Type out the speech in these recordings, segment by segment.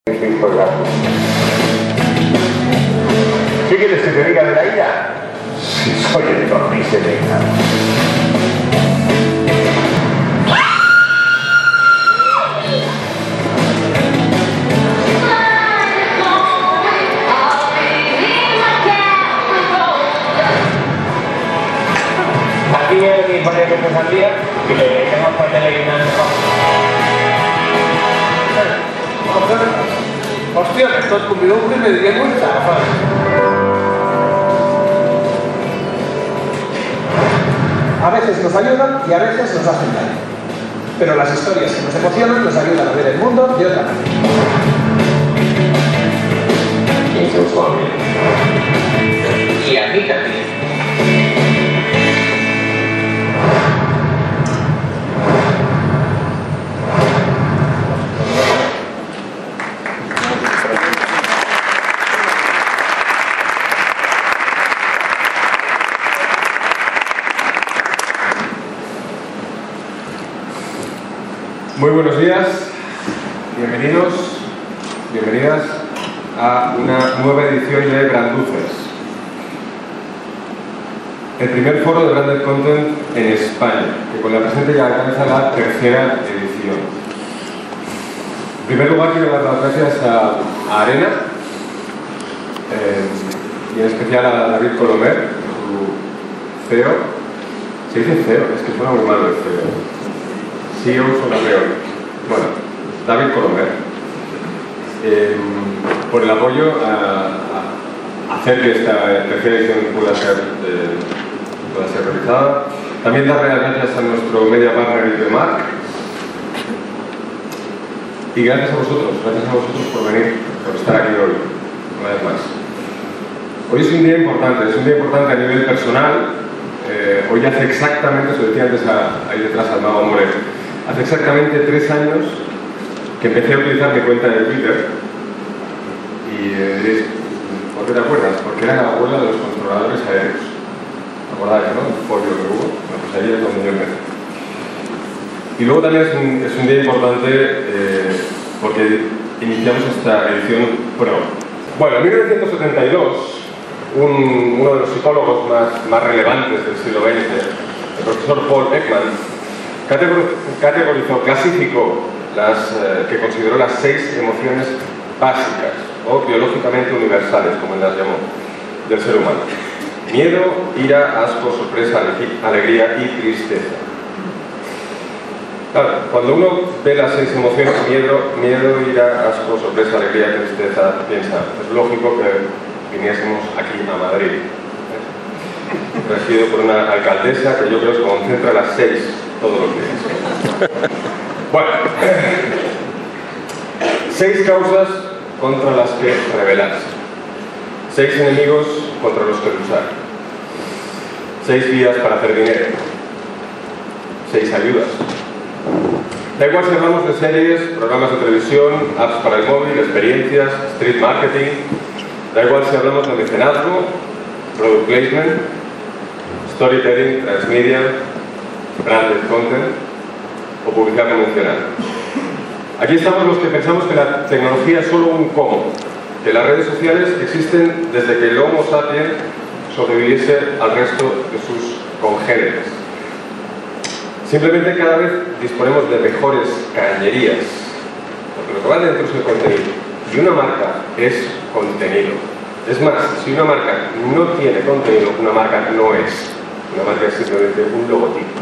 ¿Qué quieres que te diga de la ira? Si soy el tornicelena. Aquí mi pareja de sandía y le tenemos que meterle guinando. Hostia, que estás comido un primer día muy chafa. A veces nos ayudan y a veces nos hacen daño. Pero las historias que nos emocionan nos ayudan a ver el mundo de otra manera. Y a mí también. Muy buenos días, bienvenidos, bienvenidas a una nueva edición de Branduces, el primer foro de Branded Content en España, que con la presente ya alcanza la tercera edición. En primer lugar quiero dar las gracias a Arena y en especial a David Colomer, su CEO. ¿Se dice CEO? Es que suena muy malo el CEO. CEO suena peor. Bueno, David Colomer, por el apoyo a hacer que esta tercera edición pueda ser realizada. También darle las gracias a nuestro media partner Ibermark. Y gracias a vosotros por venir, por estar aquí hoy, una vez más. Hoy es un día importante a nivel personal. Hoy hace exactamente, os decía antes ahí detrás al mago Moreno, hace exactamente 3 años que empecé a utilizar mi cuenta de Twitter y diréis, ¿por qué te acuerdas? Porque era la abuela de los controladores aéreos. ¿Te acordáis, no? El pollo que hubo. Bueno, pues ahí es donde yo empecé. Y luego también es un día importante porque iniciamos esta edición pro. Bueno, en 1972, uno de los psicólogos más relevantes del siglo XX, el profesor Paul Ekman, clasificó que consideró las 6 emociones básicas o biológicamente universales, como él las llamó, del ser humano: miedo, ira, asco, sorpresa, alegría y tristeza. Claro, cuando uno ve las 6 emociones, miedo, ira, asco, sorpresa, alegría y tristeza, piensa, es lógico que viniésemos aquí a Madrid, presidido por una alcaldesa que yo creo que concentra las 6 todos los días. Bueno, 6 causas contra las que rebelarse, 6 enemigos contra los que luchar, 6 vías para hacer dinero, 6 ayudas. Da igual si hablamos de series, programas de televisión, apps para el móvil, experiencias, street marketing, da igual si hablamos de mecenazgo, product placement, storytelling, transmedia, branded content o publicidad convencional. Aquí estamos los que pensamos que la tecnología es solo un cómo, que las redes sociales existen desde que el Homo sapiens sobreviviese al resto de sus congéneres. Simplemente cada vez disponemos de mejores cañerías, porque lo que va dentro es el contenido, y una marca es contenido. Es más, si una marca no tiene contenido, una marca no es. Una marca es simplemente un logotipo.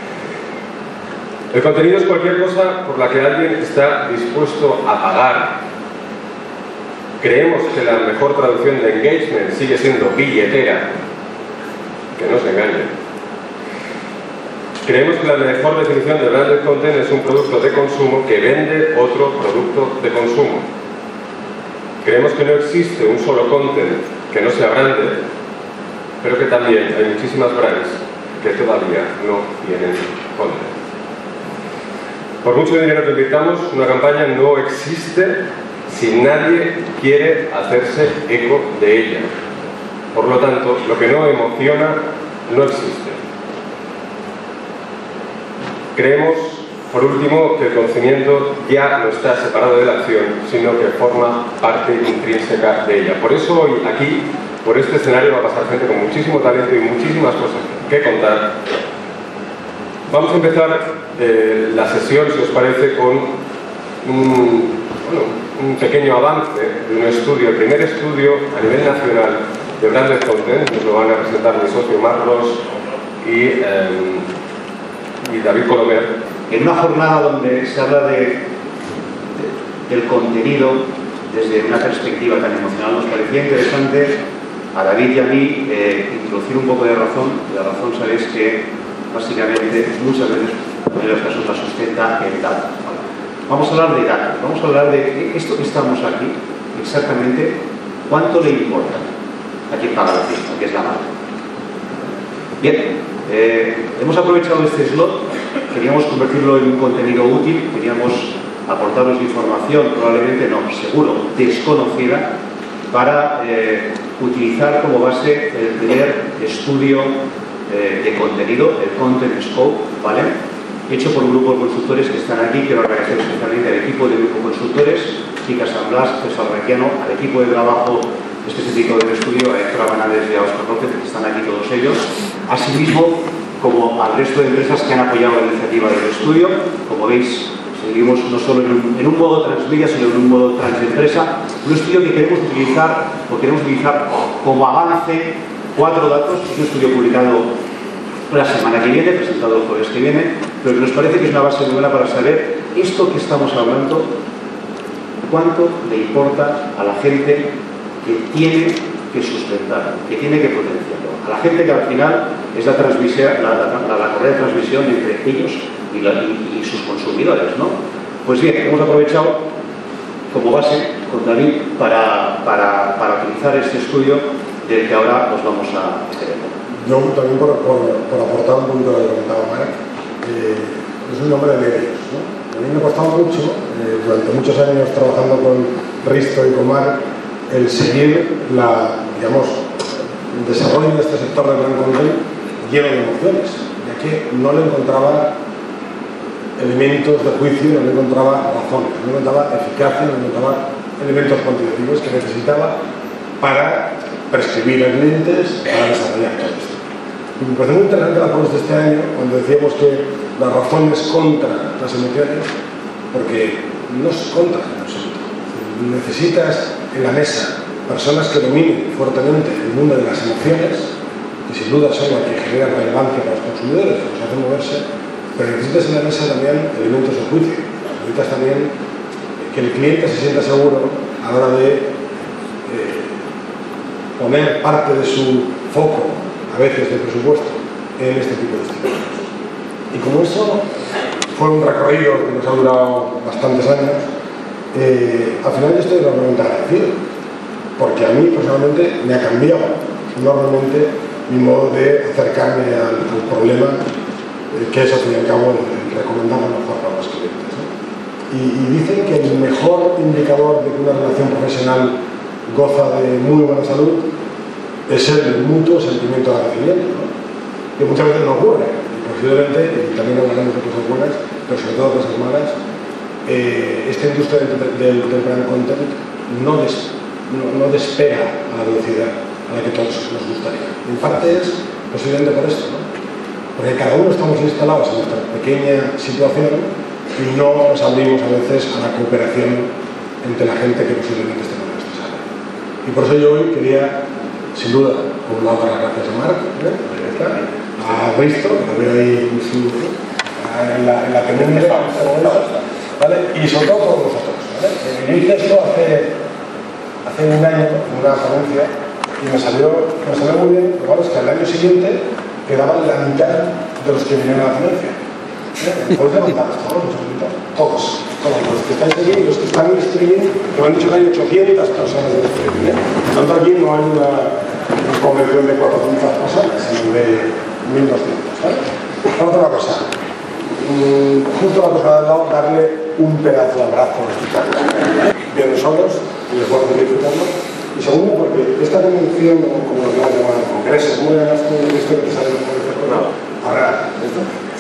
El contenido es cualquier cosa por la que alguien está dispuesto a pagar. Creemos que la mejor traducción de engagement sigue siendo billetera. Que no se engañen. Creemos que la mejor definición de branded content es un producto de consumo que vende otro producto de consumo. Creemos que no existe un solo content que no sea branded, pero que también hay muchísimas brands que todavía no tienen content. Por mucho dinero que invirtamos, una campaña no existe si nadie quiere hacerse eco de ella. Por lo tanto, lo que no emociona no existe. Creemos Por último, que el conocimiento ya no está separado de la acción, sino que forma parte intrínseca de ella. Por eso hoy aquí, por este escenario, va a pasar gente con muchísimo talento y muchísimas cosas que contar. Vamos a empezar la sesión, si os parece, con un pequeño avance de un estudio, el primer estudio a nivel nacional de Branded Content. Nos lo van a presentar mi socio Marcos y David Colomer. En una jornada donde se habla del contenido desde una perspectiva tan emocional, nos parecía interesante a David y a mí introducir un poco de razón. La razón, sabéis que básicamente muchas veces en los casos la sustenta el dato. Vamos a hablar de datos, vamos a hablar de esto que estamos aquí, exactamente cuánto le importa a quien paga la fiesta, que es la marca. Bien, hemos aprovechado este slot, queríamos convertirlo en un contenido útil, queríamos aportaros información, probablemente no, seguro, desconocida, para utilizar como base el primer estudio de contenido, el Content Scope, ¿vale? Hecho por un grupo de consultores que están aquí. Quiero agradecer especialmente al equipo de grupo consultores, Kika San Blas, César Requiano, al equipo de trabajo específico del estudio, a Héctor Abanades y a Óscar López, que están aquí todos ellos, asimismo como al resto de empresas que han apoyado la iniciativa del estudio. Como veis, seguimos no solo en un modo transmedia, sino en un modo transempresa, un estudio que queremos utilizar como avance 4 datos. Es un estudio publicado la semana que viene, presentado el jueves que viene, pero que nos parece que es una base muy buena para saber esto que estamos hablando, cuánto le importa a la gente que tiene que sustentar, que tiene que potenciarlo, a la gente que al final es la correa de transmisión entre ellos y sus consumidores, ¿no? Pues bien, hemos aprovechado como base con David para utilizar este estudio del que ahora os vamos a extender. Yo también por aportar un poquito a lo que comentaba Marc, es un hombre de medios, ¿no? A mí me ha costado mucho, durante muchos años trabajando con Risto y con Marc, el seguir el desarrollo de este sector del gran content lleno de emociones, ya que no le encontraba elementos de juicio, no le encontraba razones, no le encontraba eficacia, no le encontraba elementos cuantitativos que necesitaba para prescribir a clientes, para desarrollar todo esto. Y me parece muy interesante la ponencia de este año, cuando decíamos que la razón es contra las emociones, porque no es contra en absoluto. Necesitas en la mesa personas que dominen fuertemente el mundo de las emociones, que sin duda son las que generan relevancia para los consumidores, que nos hacen moverse, pero necesitas en la mesa también elementos de juicio. Necesitas también que el cliente se sienta seguro a la hora de poner parte de su foco, a veces de presupuesto, en este tipo de estímulos. Y como eso fue un recorrido que nos ha durado bastantes años, al final yo estoy enormemente agradecido, porque a mí personalmente me ha cambiado enormemente mi modo de acercarme al problema, que es al fin y al cabo el recomendar lo mejor para los clientes, ¿no? Y dicen que el mejor indicador de que una relación profesional goza de muy buena salud es el mutuo sentimiento de agradecimiento, ¿no? Que muchas veces no ocurre, y posiblemente, y también hablaremos de cosas buenas, pero sobre todo cosas malas, esta industria del brand content no despega a la velocidad a la que todos nos gustaría. En parte es posiblemente por esto, ¿no? Porque cada uno estamos instalados en nuestra pequeña situación y no nos abrimos a veces a la cooperación entre la gente que posiblemente esté en nuestra sala. Y por eso yo hoy quería, sin duda, por un lado, dar las gracias a Marc, a Risto, que lo veo ahí en la penumbra, ¿vale? Y sobre todo por vosotros, ¿vale? Yo hice esto hace un año en una ponencia y me salió muy bien. Lo malo es que al año siguiente quedaban la mitad de los que vinieron a la ponencia. ¿Podéis levantar todos los que estáis aquí, los que están en streaming, me han dicho que hay 800 personas en streaming, tanto aquí no hay una convención de 400 personas, sino de 1200, ¿vale? Vamos a hacer una cosa, justo la cosa de al lado, darle un pedazo de abrazo bien solos y después de disfrutarlo. Y segundo, porque esta convención, como lo que llamar congreso, ¿cómo le llamas tú esto que te sale de la ahora, esto?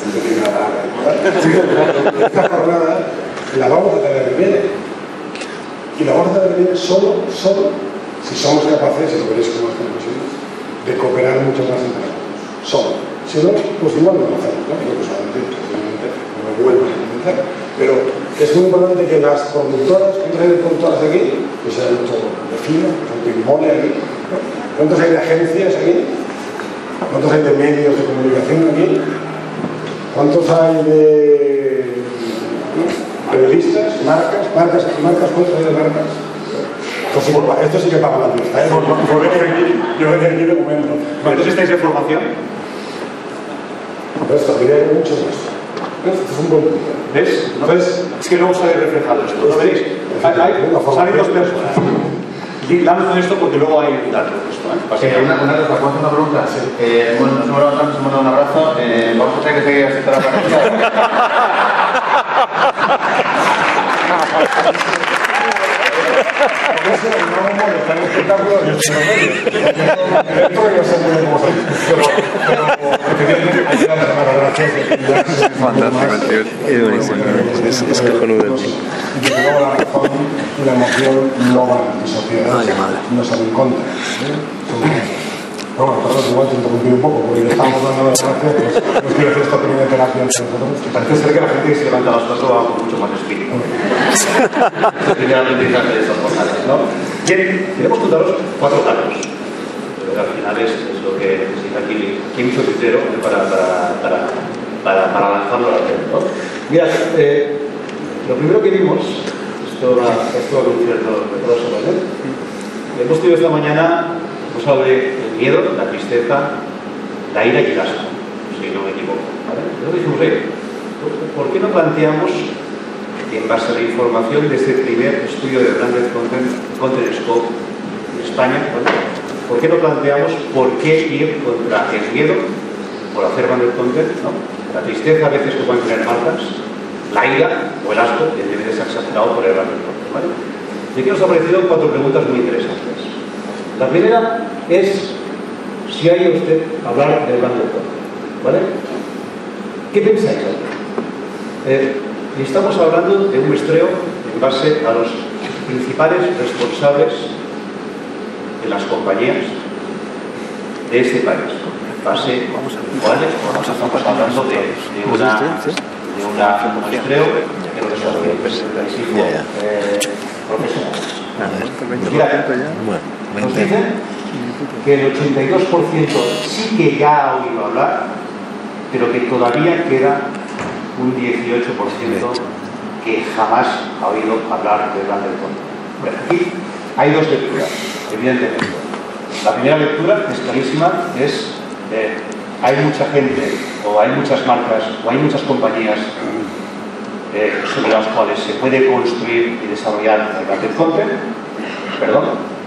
Esta jornada la vamos a tener que viene. Y la vamos a tener que viene solo si somos capaces, y lo veréis con más conclusiones, de cooperar mucho más entre nosotros. Solo. Si no, pues igual no lo hacemos, ¿no? Creo que solamente, no me vuelvo a comentar. Pero es muy importante que las productoras, ¿cuántas hay de productoras aquí? Que se han hecho de fino, por ejemplo, Inmole aquí. ¿Cuántos hay de agencias aquí? ¿Cuántos hay de medios de comunicación aquí? ¿Cuántos hay de periodistas, marcas? ¿Cuántos hay de marcas? Esto sí que paga la fiesta, ¿eh? Yo venía aquí de momento. ¿Cuántos estáis de formación? Esto, diría que mucho más. Esto es un buen punto. ¿Ves? Entonces, es que luego sale reflejado esto, ¿no veis? Salen dos personas. Y lanzo esto porque luego hay un dato de esto, ¿eh? Una cosa, ¿puedo hacer una pregunta? Bueno, nos hemos dado un abrazo. Vamos a tener que seguir así toda la partida. Fantástico, tío. Es buenísimo. Es cojonudo. Y que luego la razón y la emoción no van disociadas, no son en contra. Bueno, perdón, igual te interrumpí un poco, porque estamos dando las gracias, pues quiero hacer esta pequeña terapia entre nosotros. Parece ser que la gente que se levanta a las 4 va con mucho más espíritu. Es el primer aprendizaje de estas jornadas, ¿no? Bien, queremos contaros 4 datos. Al final es lo que necesita aquí mucho criterio para lanzarlo a la red, ¿no? Mirad, lo primero que vimos, esto va con cierto retraso, ¿vale? Hemos tenido esta mañana, hemos hablado del miedo, la tristeza, la ira y el asco, si no me equivoco, ¿vale? Entonces dijimos, ¿por qué no planteamos, en base a la información de este primer estudio de Branded Content Scope en España, ¿vale? ¿Por qué no planteamos por qué ir contra el miedo por hacer branded content, ¿no? La tristeza a veces que pueden tener marcas, la ira o el asco que debe ser exagerado por el branded content, ¿vale? Y aquí nos han aparecido 4 preguntas muy interesantes. La primera es si hay usted hablar del branded content, ¿vale? ¿Qué pensáis aquí? Y estamos hablando de un muestreo en base a los principales responsables de las compañías de este país. Base iguales, estamos hablando de un muestreo que lo desarrolla el profesional. Mira, nos dicen que el 82% sí que ya ha oído hablar, pero que todavía queda un 18% que jamás ha oído hablar de branded content. Bueno, aquí hay 2 lecturas, evidentemente. La primera lectura es clarísima, es hay mucha gente, o hay muchas marcas, o hay muchas compañías sobre las cuales se puede construir y desarrollar el branded content. Perdón.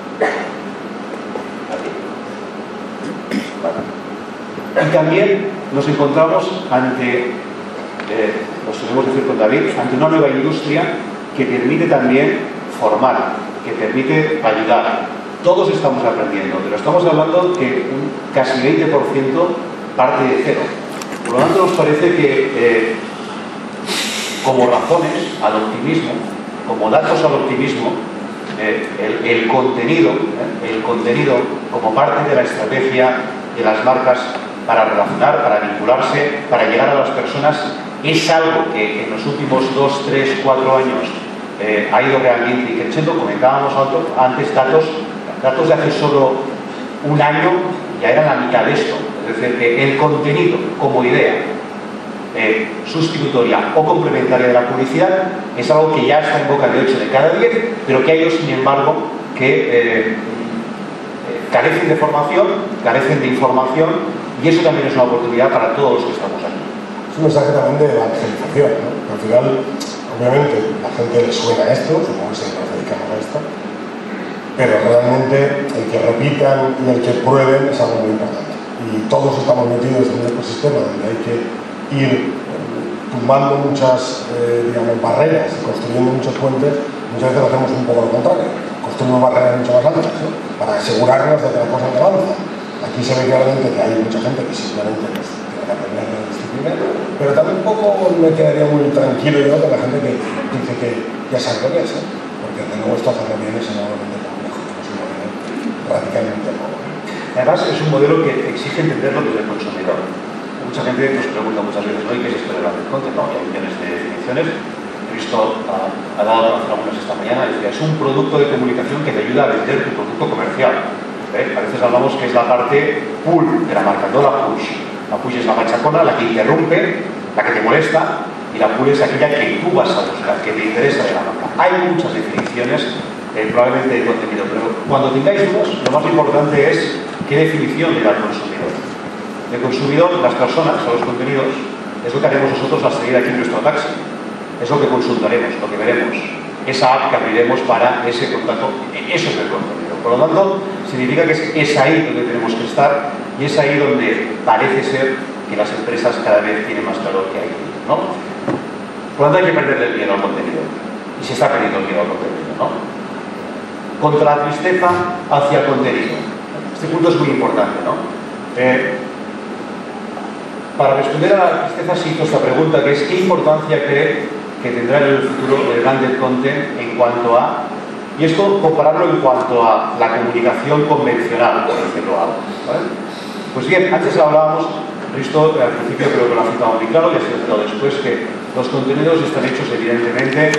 Aquí. Vale. Y también nos encontramos ante, lo solemos decir con David, ante una nueva industria que permite también formar, que permite ayudar. Todos estamos aprendiendo, pero estamos hablando que casi 20% parte de cero. Por lo tanto, nos parece que como razones al optimismo, como datos al optimismo, el contenido como parte de la estrategia de las marcas para relacionar, para vincularse, para llegar a las personas, es algo que en los últimos 2, 3, 4 años ha ido realmente creciendo. Comentábamos antes datos de hace solo un año ya eran la mitad de esto. Es decir, que el contenido como idea sustitutoria o complementaria de la publicidad es algo que ya está en boca de 8 de cada 10, pero que hay ellos, sin embargo, que carecen de formación, carecen de información, y eso también es una oportunidad para todos los que estamos aquí. Es un mensaje también de evangelización, ¿no? Al final, obviamente, la gente le suena a esto, supongo que siempre nos dedicamos a esto, pero realmente el que repitan y el que prueben es algo muy importante. Y todos estamos metidos en un ecosistema donde hay que ir tumbando muchas barreras y construyendo muchos puentes. Muchas veces hacemos un poco lo contrario, construimos barreras mucho más altas, ¿no? Para asegurarnos de que la cosa no avanza. Aquí se ve claramente que hay mucha gente que simplemente nos determinar la disciplina, pero también un poco me quedaría muy tranquilo yo con la gente que dice que ya sabe lo que es, porque de nuevo esto hacerlo bien es enormemente complejo, es un modelo radicalmente nuevo. Además, es un modelo que exige entenderlo desde el consumidor. Mucha gente nos pregunta muchas veces, ¿no? ¿Y qué es esto de branded content? No, hay millones de definiciones. He visto, ha dado a conocer algunas esta mañana, decía, es un producto de comunicación que te ayuda a vender tu producto comercial. A veces hablamos que es la parte pull de la marca, no la push. La push es la machacona, la que interrumpe, la que te molesta, y la pull es aquella que tú vas a buscar, que te interesa de la marca. Hay muchas definiciones, probablemente de contenido, pero cuando tengáis dudas, lo más importante es qué definición le da al consumidor. El consumidor, las personas o los contenidos, es lo que haremos nosotros al salir aquí en nuestro taxi. Es lo que consultaremos, lo que veremos. Esa app que abriremos para ese contacto, eso es el contenido. Por lo tanto, significa que es ahí donde tenemos que estar y es ahí donde parece ser que las empresas cada vez tienen más claro que hay, ¿no? Por lo tanto, hay que perderle el miedo al contenido. Y se está perdiendo el miedo al contenido, ¿no? Contra la tristeza hacia el contenido. Este punto es muy importante, ¿no? Para responder a la tristeza se hizo esta pregunta, que es ¿qué importancia cree que tendrá en el futuro el branded content en cuanto a... Y esto compararlo en cuanto a la comunicación convencional, por decirlo algo, ¿vale? Pues bien, antes hablábamos, Risto al principio creo que lo ha citado muy claro y ha sido citado después, que los contenidos están hechos evidentemente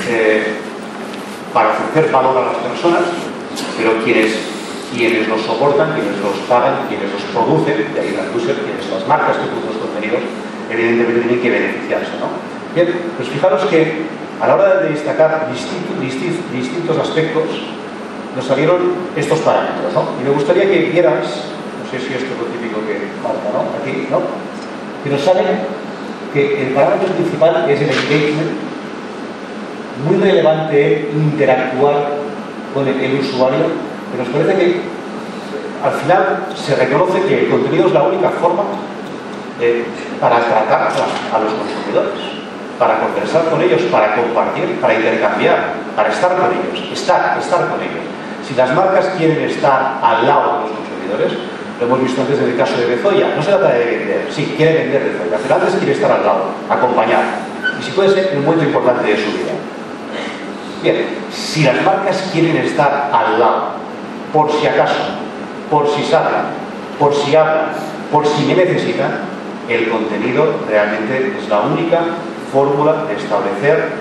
para ofrecer valor a las personas, pero quienes los soportan, quienes los pagan, quienes los producen, de ahí la user, quienes las marcas que producen los contenidos, evidentemente tienen que beneficiarse, ¿no? Bien, pues fijaros que a la hora de destacar distintos aspectos nos salieron estos parámetros, ¿no? Y me gustaría que vieras, no sé si esto es lo típico que marca, ¿no? Aquí, ¿no? Que nos sale que el parámetro principal es el engagement, muy relevante interactuar con el usuario, pero nos parece que al final se reconoce que el contenido es la única forma para tratar a los consumidores, para conversar con ellos, para compartir, para intercambiar, para estar con ellos, estar con ellos. Si las marcas quieren estar al lado de los consumidores, lo hemos visto antes en el caso de Bezoya, no se trata de vender, sí, quiere vender Bezoya, pero antes quiere estar al lado, acompañar, y si puede ser en un momento importante de su vida. Bien, si las marcas quieren estar al lado, por si acaso, por si saben, por si hablan, por si me necesitan, el contenido realmente es la única fórmula de establecer,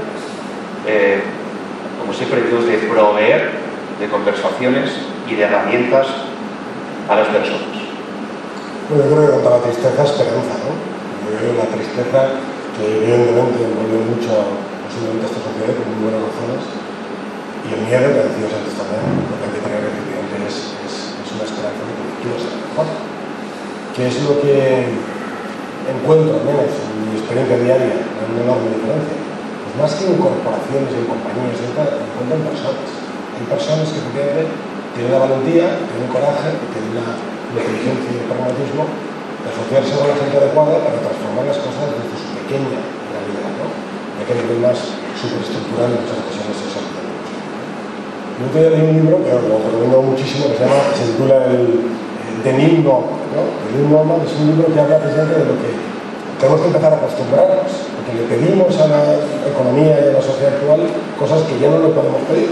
como siempre digo, de proveer de conversaciones y de herramientas a las personas. Bueno, yo creo que contra la tristeza esperanza, ¿no? Yo creo que la tristeza, que evidentemente envuelve mucho posiblemente esta sociedad por muy buenas razones, y el miedo, que decías antes también, lo que hay que tener efectivamente es una esperanza de que el futuro sea mejor. Que es lo que encuentro, al menos en mi experiencia diaria, una enorme diferencia. Pues más que en corporaciones, en compañías, encuentro en personas. Hay personas que efectivamente tienen la valentía, tienen el coraje, tienen la inteligencia y el pragmatismo de asociarse con la gente adecuada para transformar las cosas desde su pequeña realidad, ¿no? Ya que a nivel más superestructural en muchas ocasiones es el que tenemos. Yo te leí un libro que lo recomiendo muchísimo, que se titula The New Normal, ¿no? The New Normal es un libro que habla precisamente de lo que tenemos que empezar a acostumbrarnos, porque le pedimos a la economía y a la sociedad actual cosas que ya no le podemos pedir.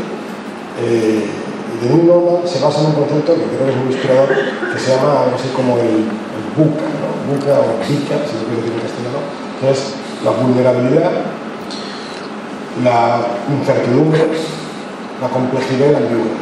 The New Normal se basa en un concepto que creo que es muy inspirador, que se llama algo así como el VUCA, ¿no? VUCA o VICA, si lo quiero decir en castellano, que es la vulnerabilidad, la incertidumbre, la complejidad y la ambigüedad.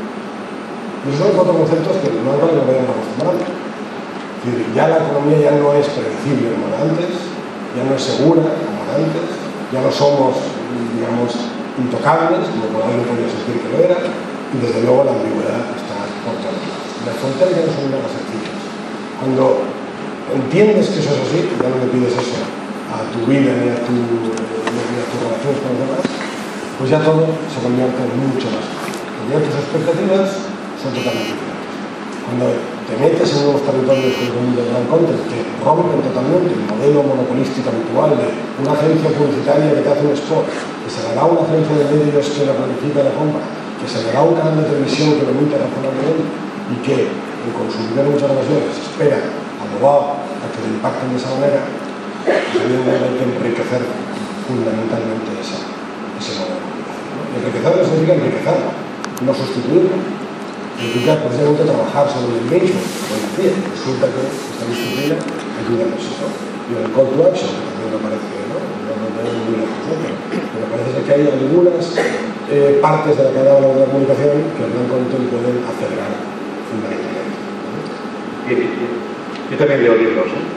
Y esos son cuatro conceptos que no es lo que nos vayan acostumbrando. Es decir, ya la economía ya no es predecible como era antes, ya no es segura como era antes, ya no somos, digamos, intocables, como por ahí podría decir que lo era, y desde luego la ambigüedad está por todos lados. Las fronteras ya no son nada sencillas. Cuando entiendes que eso es así, ya no le pides eso a tu vida ni a tus relaciones con los demás, pues ya todo se convierte en mucho más fácil. Ya tus expectativas son totalmente diferentes. Cuando te metes en nuevos territorios como el mundo del gran content, que rompen totalmente el modelo monopolístico habitual de una agencia publicitaria que te hace un spot, que se le da una agencia de medios que lo planifica la compra, que se le da un canal de televisión que lo emite razonablemente y que el consumidor en muchas ocasiones espera abogado a que le impacten de esa manera, pues hay que enriquecer fundamentalmente ese modo de comunicación, ¿no? Enriquecer no significa enriquecer, no sustituirlo. Significa precisamente trabajar sobre el engagement, como decía. Resulta que esta disciplina ayuda a eso, ¿no? Y el call to action, que también me parece, ¿no? No tengo muy lejos, ¿no? Pero me parece que hay algunas partes de la cadena de la comunicación que el gran control pueden acelerar fundamentalmente, ¿no? Bien. Yo también leo libros, ¿eh?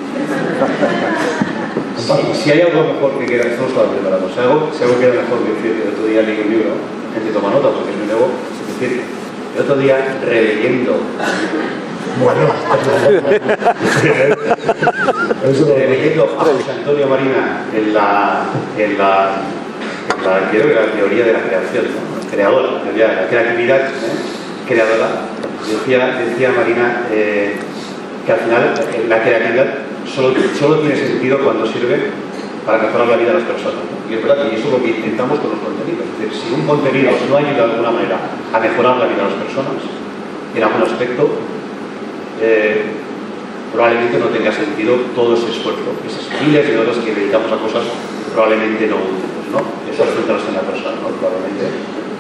Si hay algo mejor que queda, estamos preparados. Si algo queda mejor que decir, el otro día leí un libro, la gente toma nota porque es muy nuevo, es decir, el otro día releyendo a José Antonio Marina en la teoría de la creación, ¿no? Creadora, la teoría de la creatividad, creadora, decía Marina que al final la creatividad solo tiene sentido cuando sirve para mejorar la vida de las personas, ¿no? Y es verdad que eso es lo que intentamos con los contenidos. Es decir, si un contenido no ayuda de alguna manera a mejorar la vida de las personas en algún aspecto, probablemente no tenga sentido todo ese esfuerzo, esas miles de horas que dedicamos a cosas probablemente no útiles, ¿no? Eso es centrarse en la persona, ¿no? Probablemente.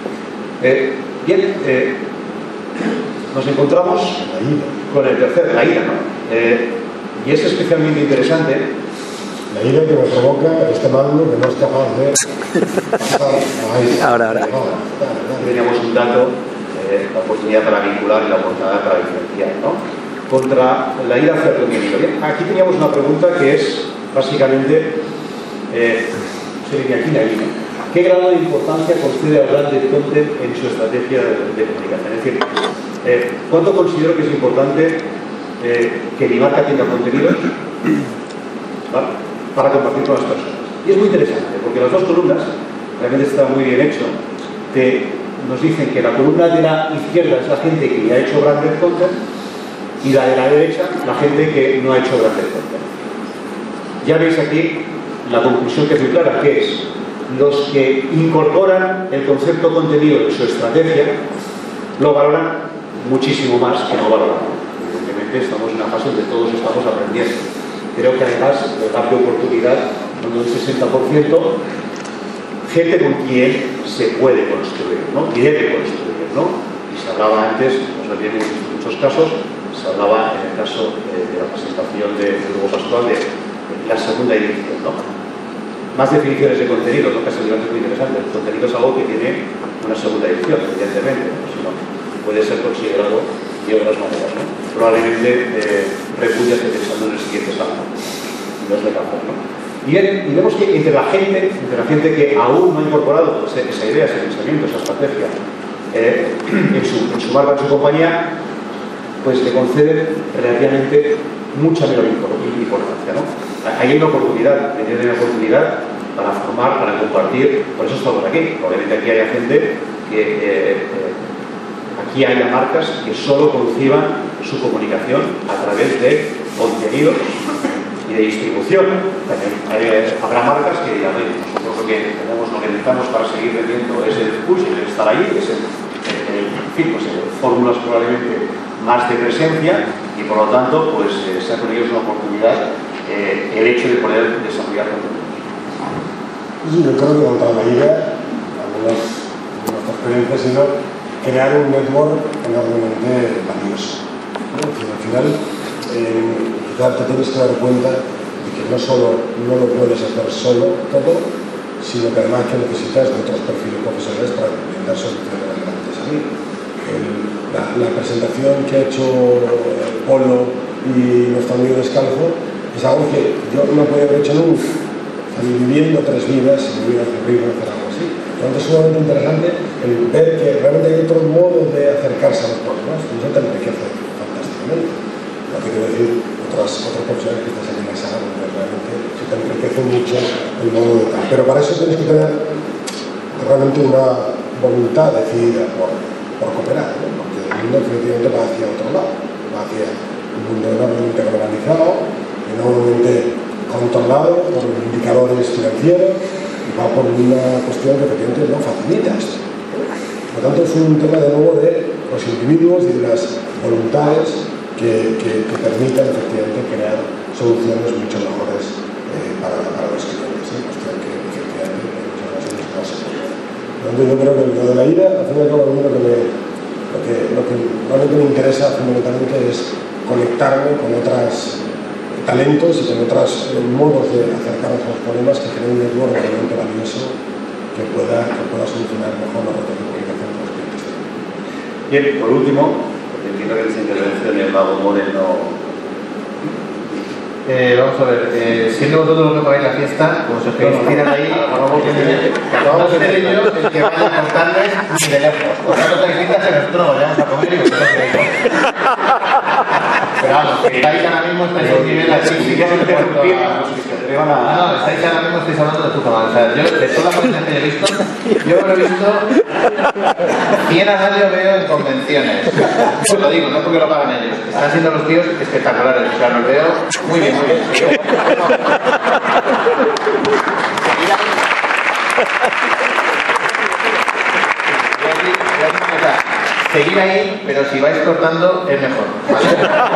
Nos encontramos con el tercer, la ira, ¿no? Y es especialmente interesante. La ira que me provoca este mando que no es capaz de pasar a ahí. Teníamos un dato, la oportunidad para vincular y la oportunidad para diferenciar, ¿no? Contra la ira hacia el contenido. Bien, aquí teníamos una pregunta que es básicamente ¿qué grado de importancia concede al branded content en su estrategia de comunicación? Es decir, ¿cuánto considero que es importante que mi marca tenga contenidos, ¿vale?, para compartir con las personas? Y es muy interesante, porque las dos columnas realmente está muy bien hecho. Nos dicen que la columna de la izquierda es la gente que ya ha hecho branded content y la de la derecha la gente que no ha hecho branded content. Ya veis aquí la conclusión que es muy clara, que es los que incorporan el concepto contenido en su estrategia lo valoran muchísimo más que no valoran. Evidentemente estamos en una fase donde todos estamos aprendiendo. Creo que además el gap de oportunidad, donde un 60%, gente con quien se puede construir, ¿no? Y debe construir, ¿no? Y se hablaba antes, nos habían visto en muchos casos, se hablaba en el caso de la presentación de Hugo Pascual de la segunda edición, ¿no? Más definiciones de contenido, ¿no? Que es muy interesante. El contenido es algo que tiene una segunda edición, evidentemente, ¿no? Si no, puede ser considerado de otras maneras, ¿no? Probablemente Repudia esté pensando en el siguiente salto, no es de campo, ¿no? Y vemos que entre la gente que aún no ha incorporado esa idea, ese pensamiento, esa estrategia en su marca, en su compañía, pues le conceden relativamente mucha menor importancia, ¿no? Ahí hay una oportunidad, para formar, para compartir, por eso estamos aquí. Probablemente aquí haya gente aquí haya marcas que solo conciban su comunicación a través de contenidos y de distribución. También habrá marcas que dirán, nosotros lo que necesitamos para seguir vendiendo es el push, el estar ahí, es fórmulas probablemente más de presencia, y por lo tanto pues sea con ellos una oportunidad el hecho de poder desarrollar contenidos. Yo creo que contra la ira, algunas experiencias, sino crear un network enormemente valioso, ¿no? Al final quizás te tienes que dar cuenta de que no lo puedes hacer solo todo, sino que además que necesitas de otros perfiles profesionales para brindar soluciones relevantes a mí. La presentación que ha hecho Polo y nuestro amigo Descalzo es algo que yo no podía haber hecho nunca. Están viviendo 3 vidas y me hubiera ocurrido hacer algo así. Entonces es sumamente interesante el ver que realmente hay otro modo de acercarse a los problemas, y eso te enriquece fantásticamente. No quiero decir otros profesionales que estás en la sala, donde realmente se te enriquece mucho el modo de tal. Pero para eso tienes que tener realmente una voluntad decidida por cooperar, ¿no? Porque el mundo definitivamente va hacia otro lado, va hacia un mundo enormemente globalizado, enormemente controlado por indicadores financieros, y va por una cuestión que efectivamente no facilita esto. Por lo tanto, es un tema de nuevo de los individuos y de las voluntades que permitan efectivamente crear soluciones mucho mejores para los clientes. Cuestión que efectivamente muchas ocasiones no se puede. Yo creo que lo de la ira, al fin y al cabo, lo que realmente me interesa fundamentalmente es conectarme con otros talentos y con otros modos de acercarnos a los problemas que creen un network realmente valioso que pueda solucionar mejor los retos de comunicación con los clientes. Bien, por último, porque entiendo que esta intervención el Mago Moreno. Vamos a ver, siendo vosotros los que pagáis la fiesta, como se os queréis tirar ahí, acabamos de ser yo el que vaya a cortarles ni de lejos. Vosotros estáis fiestas que nosotros nos vayamos a comer y vosotros queréis. Pero vamos, que estáis ahora mismo, estáis en nivel así, sí que se interrumpir. No, estáis ahora mismo, estáis hablando de puta madre. O sea, yo, de todas las cosas que he visto, yo lo he visto 100 al año veo en convenciones. Os lo digo, no porque lo pagan ellos. Están siendo los tíos espectaculares. O sea, los veo muy bien, muy bien. Seguir ahí, pero si vais cortando es mejor, ¿vale?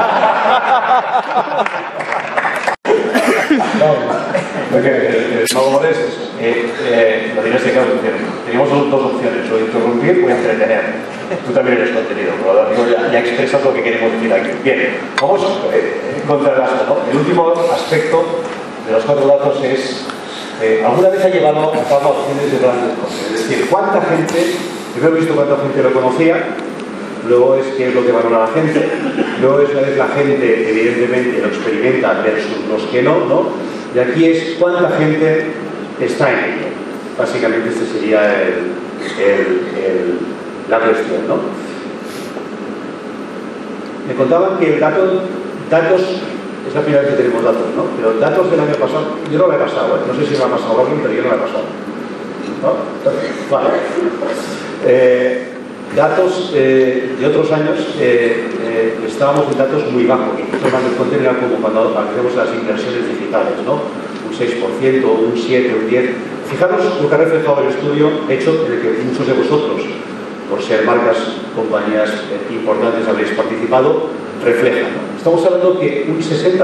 El Mago Moreno lo tienes que claro. Teníamos dos opciones, o interrumpir o entretener. Tú también eres contenido, por lo tanto ya expresas lo que queremos decir aquí. Bien, vamos contra el gasto, ¿no? El último aspecto de los 4 datos es ¿alguna vez ha llevado a cabo acciones de grandes cosas? Es decir, ¿cuánta gente, primero he visto cuánta gente lo conocía, luego es qué es lo que valora la gente, luego es una vez la gente evidentemente lo experimenta versus los que no, ¿no? Y aquí es cuánta gente está en ello. Básicamente este sería la cuestión, ¿no? Me contaban que datos, es la primera vez que tenemos datos, ¿no? Pero datos del año pasado, yo no lo he pasado, no sé si me ha pasado a alguien, pero yo no lo he pasado. ¿No? Vale. Datos de otros años, estábamos en datos muy bajos. Incluso más desconté era como cuando hacemos las inversiones digitales, ¿no? Un 6%, un 7%, un 10%. Fijaros lo que ha reflejado el estudio hecho en el que muchos de vosotros, por ser marcas, compañías importantes, habréis participado, reflejan, ¿no? Estamos hablando que un 60%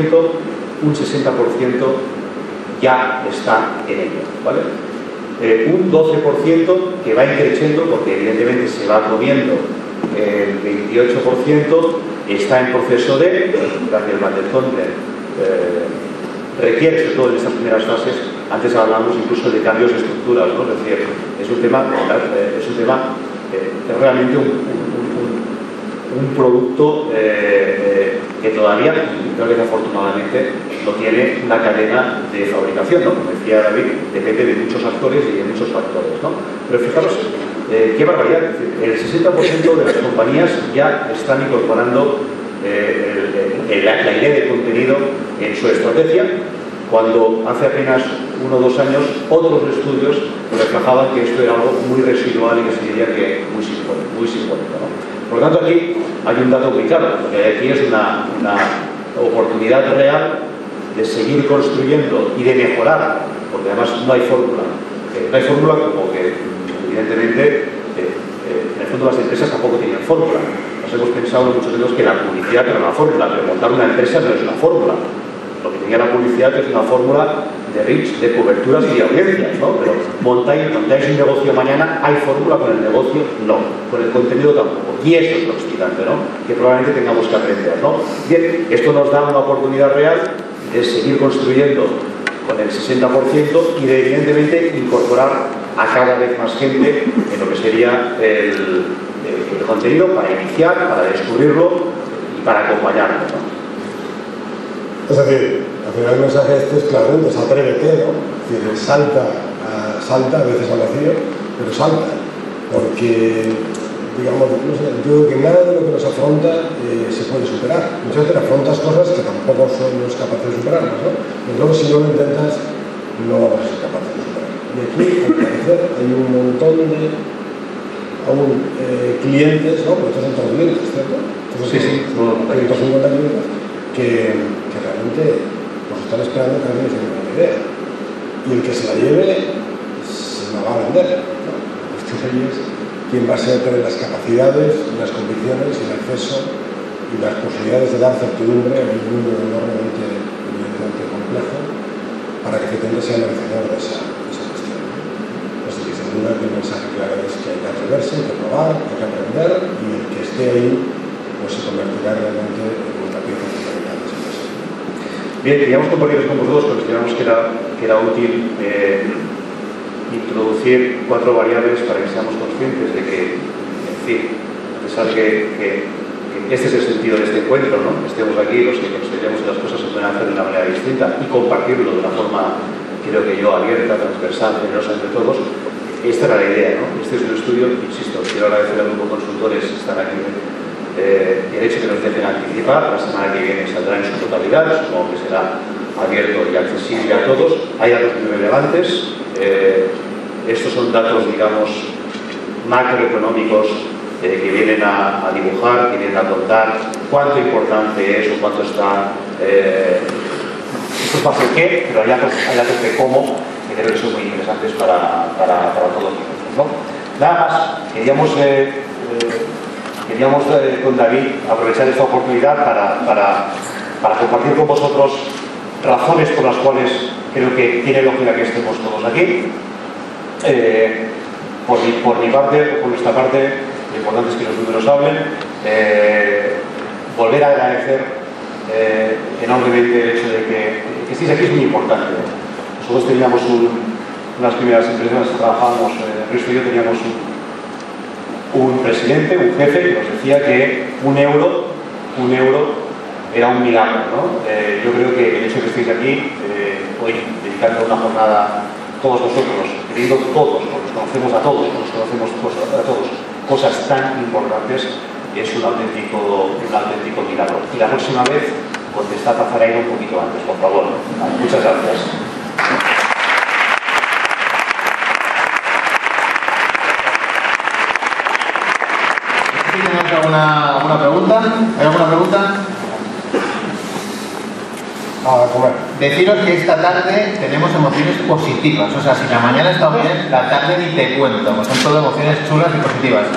ya está en ello, ¿vale? Un 12% que va creciendo porque evidentemente se va comiendo, el 28% está en proceso de, gracias al Mandelton, requiere, sobre todo en estas primeras fases, antes hablábamos incluso de cambios de estructuras, ¿no? Es decir, es realmente un producto que todavía, creo que afortunadamente, no tiene una cadena de fabricación, ¿no? Como decía David, depende de muchos actores y de muchos factores, ¿no? Pero fijaros, qué barbaridad, el 60% de las compañías ya están incorporando la idea de contenido en su estrategia, cuando hace apenas 1 o 2 años otros estudios reflejaban que esto era algo muy residual y que se diría que muy simbólico, ¿no? Por lo tanto, aquí hay un dato muy claro, porque aquí es una oportunidad real de seguir construyendo y de mejorar, porque además no hay fórmula. No hay fórmula como que, evidentemente, en el fondo las empresas tampoco tienen fórmula. Nos hemos pensado muchos de nosotros que la publicidad era una fórmula, pero montar una empresa no es una fórmula. Lo que tenía la publicidad es una fórmula de reach, de coberturas y de audiencias, ¿no? Pero montáis un negocio mañana, ¿hay fórmula con el negocio? No. Con el contenido tampoco. Y eso es lo excitante, ¿no? Que probablemente tengamos que aprender, ¿no? Bien, esto nos da una oportunidad real de seguir construyendo con el 60% y de, evidentemente, incorporar a cada vez más gente en lo que sería el contenido para iniciar, para descubrirlo y para acompañarlo, ¿no? Es decir, al final el mensaje este es claramente, es atrévete, ¿no? Es decir, salta a veces al vacío, pero salta, porque, digamos, no sé, yo creo que nada de lo que nos afronta se puede superar. Muchas veces afrontas cosas que tampoco somos capaces de superarlas, ¿no? Pero luego si no lo intentas, no vas a ser capaz de superar. Y aquí, al parecer, hay un montón de clientes, ¿no? Porque estos son todos clientes, ¿cierto? Sí, 150 clientes que realmente nos están esperando que alguien se lleve una idea. Y el que se la lleve, se la va a vender, ¿no? Esto es quién va a ser tener las capacidades, las convicciones y el acceso y las posibilidades de dar certidumbre en un mundo enormemente complejo para que Zetende sea merecedor de esa cuestión. Pues sin duda que el mensaje claro es que hay que atreverse, hay que probar, hay que aprender, y el que esté ahí pues se convertirá realmente en una pieza fundamental de ese proceso. Bien, queríamos compartir con vosotros, consideramos que era útil introducir 4 variables para que seamos conscientes de que, en fin, a pesar que este es el sentido de este encuentro, ¿no? Que estemos aquí los que consideremos que las cosas se pueden hacer de una manera distinta y compartirlo de una forma, creo que yo, abierta, transversal, generosa entre todos. Esta era la idea, ¿no? Este es un estudio, insisto, quiero agradecer al grupo de consultores que están aquí, el hecho que nos dejen anticipar. La semana que viene saldrá en su totalidad, supongo que será abierto y accesible a todos. Hay datos muy relevantes. Estos son datos, digamos, macroeconómicos que vienen a dibujar, que vienen a contar cuánto importante es o cuánto está. Esto es más el qué, pero hay datos de cómo, que creo que son muy interesantes para todos nosotros, ¿no? Nada más, queríamos con David aprovechar esta oportunidad para compartir con vosotros razones por las cuales creo que tiene lógica que estemos todos aquí. Por mi parte, por nuestra parte, lo importante es que los números hablen. Volver a agradecer enormemente el hecho de que estéis aquí es muy importante. Nosotros teníamos unas primeras empresas que trabajábamos, Risto y yo teníamos un presidente, un jefe, que nos decía que un euro era un milagro, ¿no? Yo creo que el hecho de que estéis aquí hoy, dedicando una jornada todos vosotros, queriendo todos, porque nos conocemos a todos, cosas tan importantes, es un auténtico milagro. Y la próxima vez contestad a Zaraida un poquito antes, por favor. Muchas gracias. ¿Tenemos alguna pregunta? ¿Hay alguna pregunta? A comer. Deciros que esta tarde tenemos emociones positivas. O sea, si la mañana está bien, la tarde ni te cuento. Son todo emociones chulas y positivas.